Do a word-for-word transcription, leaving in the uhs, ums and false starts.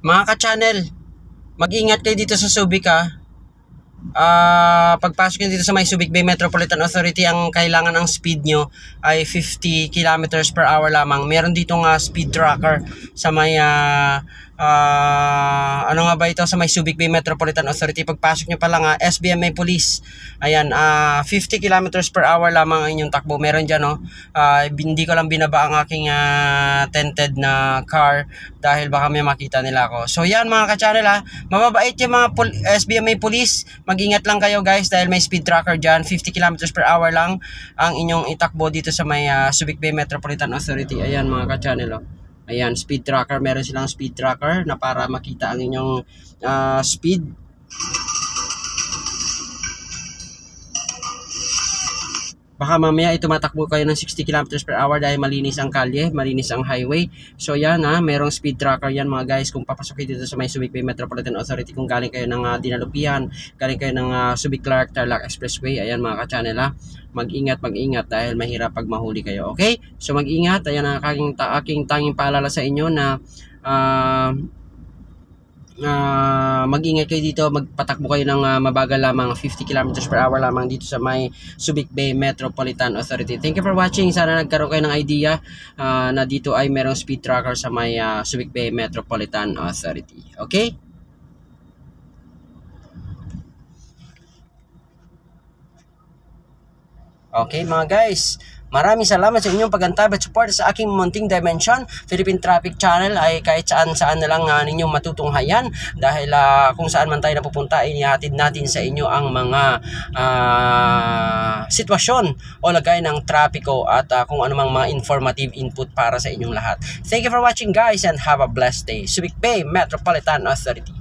Mga ka-channel, mag-ingat kayo dito sa Subic ha. Uh, pagpasok nyo dito sa may Subic Bay Metropolitan Authority, ang kailangan ng speed nyo ay fifty kilometers per hour lamang. Meron dito nga speed tracker sa may uh, uh, ano nga ba ito, sa may Subic Bay Metropolitan Authority. Pagpasok nyo pa lang uh, S B M A Police, ayan, uh, fifty kilometers per hour lamang ang inyong takbo. Meron dyan, no? uh, hindi ko lang binaba ang aking uh, tented na car dahil baka may makita nila ako. So yan mga ka-channel ha, mababait yung mga S B M A Police. Mag-ingat lang kayo guys dahil may speed tracker dyan. fifty kilometers per hour lang ang inyong itakbo dito sa may uh, Subic Bay Metropolitan Authority. Ayan mga ka-channel, oh. Ayan, speed tracker. Meron silang speed tracker na para makita ang inyong uh, speed. Baka mamaya ito matakbo kayo ng sixty kilometers per hour dahil malinis ang kalye, malinis ang highway. So yan ha, merong speed tracker yan mga guys. Kung papasok kayo dito sa may Subic Bay Metropolitan Authority, kung galing kayo ng uh, Dinalupian, galing kayo ng uh, Subic Clark Tarlac Expressway, ayan mga ka-channel ha, mag-ingat, mag-ingat dahil mahirap pag mahuli kayo. Okay? So mag-ingat, ayan ang aking, ta aking tanging paalala sa inyo na uh, Uh, mag-ingat kayo dito, magpatakbo kayo ng uh, mabagal lamang, fifty kilometers per hour lamang dito sa may Subic Bay Metropolitan Authority. Thank you for watching. Sana nagkaroon kayo ng idea uh, na dito ay merong speed tracker sa may uh, Subic Bay Metropolitan Authority. Okay? Okay mga guys, maraming salamat sa inyong pagantab at support sa aking munting dimension. Philippine Traffic Channel ay kahit saan saan na lang uh, ninyong matutunghayan dahil uh, kung saan man tayo napupunta, inihatid natin sa inyo ang mga uh, sitwasyon o lagay ng trapiko at uh, kung anumang mga informative input para sa inyong lahat. Thank you for watching guys and have a blessed day. Subic Bay Metropolitan Authority.